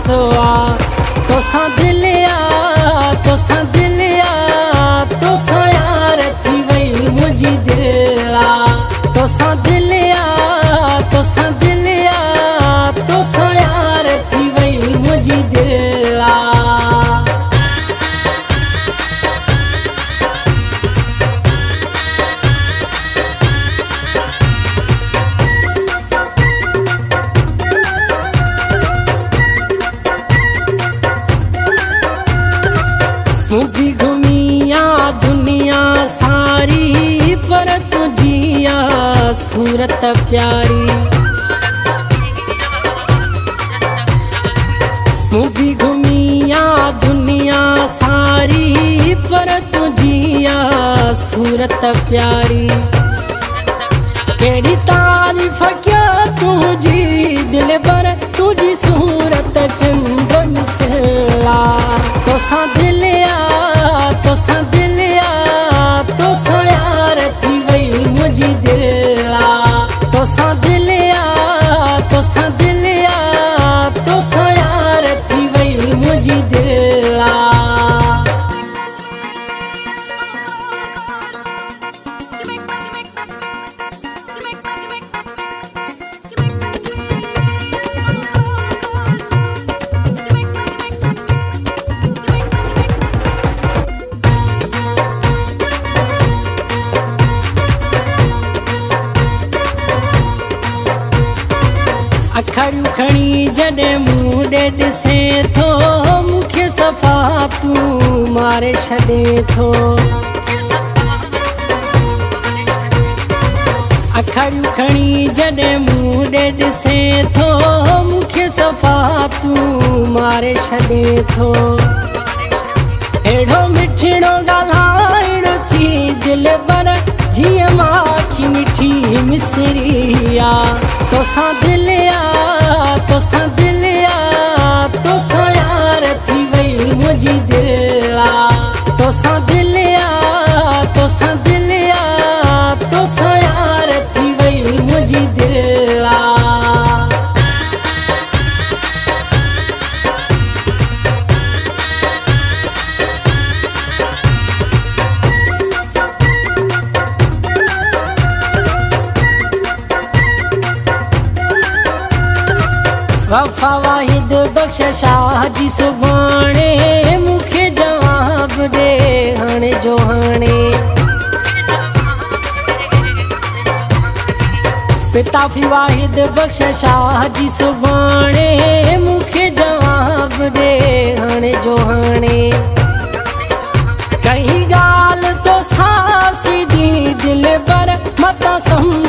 सोआ तोसा दिलिया तोसा यार थी वई मुझी दिला तोसा दिलिया तोसा यार थी वई मुझी दिला। मुझी घुमिया दुनिया सारी पर तुझिया सूरत प्यारी मुझी घुमिया दुनिया सारी पर तुझिया सूरत प्यारी केड़ी तारीफ क्या तुझी दिल पर तुझी सूरत चंद मिसला तोसा दिलिया तोसा यार थी वई मुझी दिला तोसा दिलिया तोसा यार थी वई मुझी दिला। अखड़ियूं खणी जॾहिं मूं ॾे ॾिसे थो मूंखे सफ़ा तूं मारे छॾे थो अखड़ियूं खणी जॾहिं मूं ॾे ॾिसे थो मूंखे सफ़ा तूं मारे छॾे थो अहिड़ो मिठड़ो ॻाल्हाइणो थी दिलि पर जीअं माखी मिठी मिसरी आ तोसा दिलिया तोसा यार थी वई मुझी दिला तोसा दिलिया तोसा यार थी वई मुझी दिला। वफ़ा वाहिद बख्श शाह जी सुभाणे मूंखे जवाब ॾे हाणे जो हाणे पिताफ़ी वाहिद बख्श शाह जी सुभाणे मूंखे जवाब ॾे हाणे जो हाणे कई ॻाल्हि तो सा सीधी दिल पर मता सम